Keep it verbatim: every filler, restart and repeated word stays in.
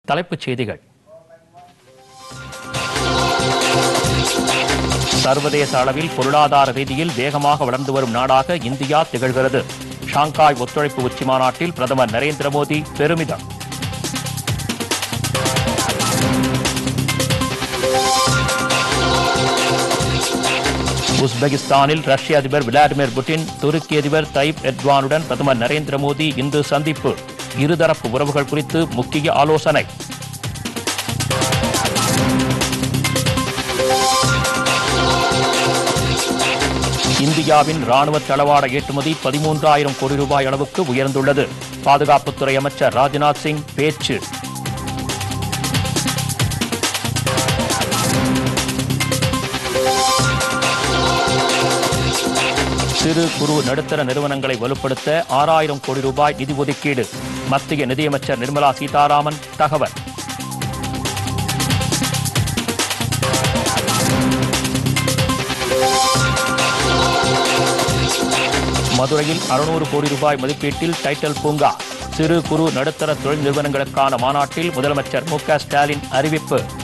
தலைப்புச் செய்திகள். சர்வதேச அளவில் பொருளாதார ரீதியில் வேகமாக வளர்ந்து வரும் நாடாக இந்தியா திகழ்கிறது. ஷாங்காய் ஒத்துழைப்பு உச்சி மாநாட்டில் பிரதமர் நரேந்திர மோடி பெருமிதம். உஸ்பெகிஸ்தானில் ரஷ்ய அதிபர் விளாடிமிர் புட்டின், துருக்கி அதிபர் தைப் எர்டோகானுடன் பிரதமர் நரேந்திர மோடி இன்று சந்திப்பு. இருதரப்பு உறவுகள் குறித்து முக்கிய ஆலோசனை. இந்தியாவின் ராணுவ தளவாட ஏற்றுமதி பதிமூன்றாயிரம் கோடி ரூபாய் அளவுக்கு உயர்ந்துள்ளது. பாதுகாப்புத்துறை அமைச்சர் ராஜ்நாத் சிங் பேச்சு. சிறு குறு நடுத்தர நிறுவனங்களை வலுப்படுத்த ஆறாயிரம் கோடி ரூபாய் நிதி ஒதுக்கீடு. மத்திய நிதியமைச்சர் நிர்மலா சீதாராமன் தகவல். மதுரையில் அறுநூறு கோடி ரூபாய் மதிப்பீட்டில் டைட்டல் பூங்கா. சிறு குறு நடுத்தர தொழில் நிறுவனங்களுக்கான மாநாட்டில் முதலமைச்சர் மு க ஸ்டாலின் அறிவிப்பு.